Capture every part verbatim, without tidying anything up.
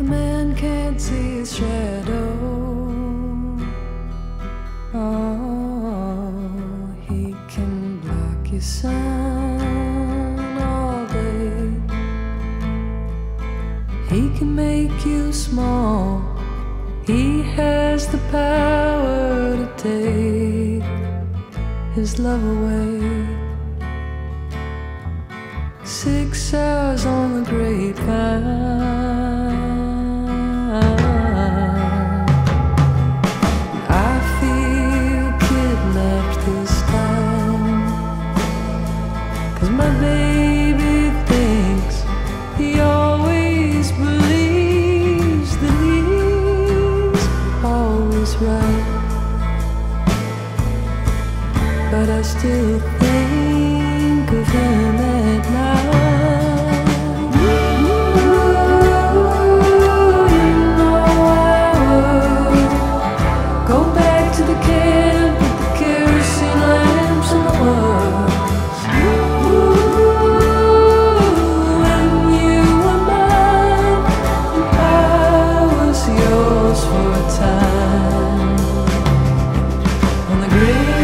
a man can't see his shadow, oh, he can block your sun all day. He can make you small. He has the power to take his love away. Six hours on the grapevine, I feel kidnapped this time, 'cause my baby thinks he always believes that he's always right, but I still think of him at night. Go back to the camp with the kerosene lamps and the words. When you were mine and I was yours for a time. On the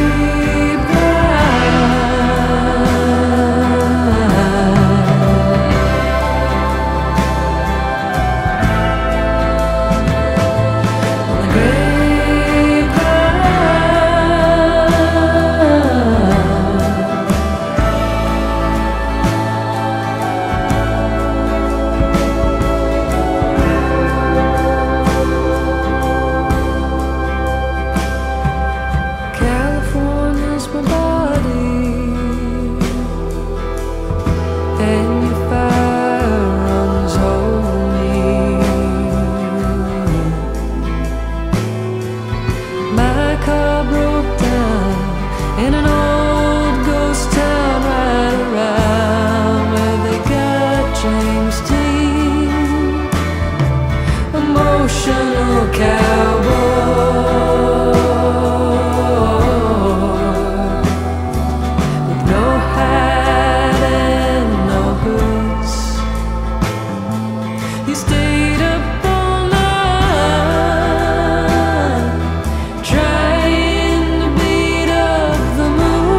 in an old ghost town right around where they got James Dean, emotional cowboy with no hat and no boots. He stayed up all night trying to beat up the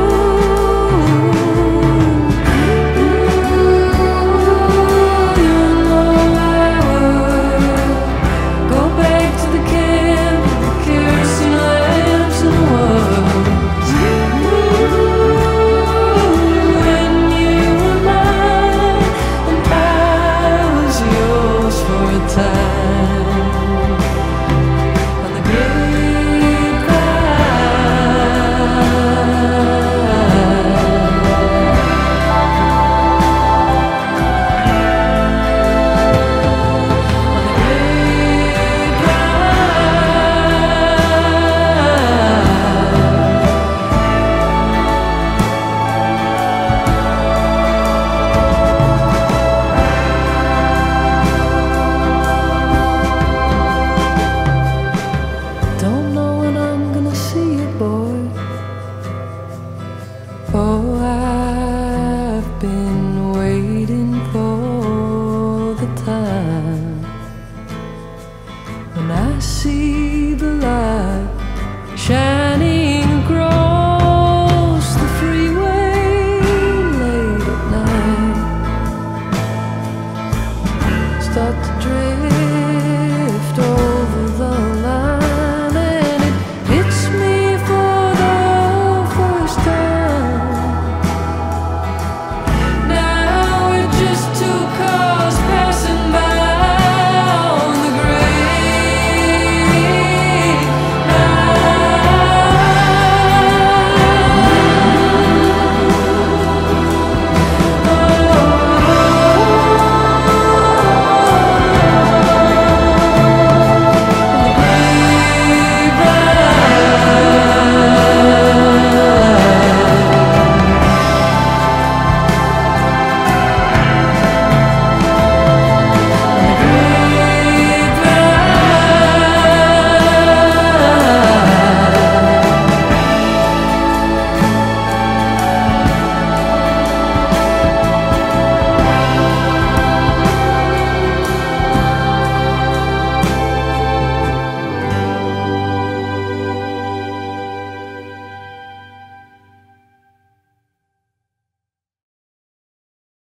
moon. You know I would go back to the camp with the kerosene lamps and the words. When you were mine and I was yours for a time. On the don't know when I'm gonna see you, boy. Oh, I've been waiting for the time when I see the light shining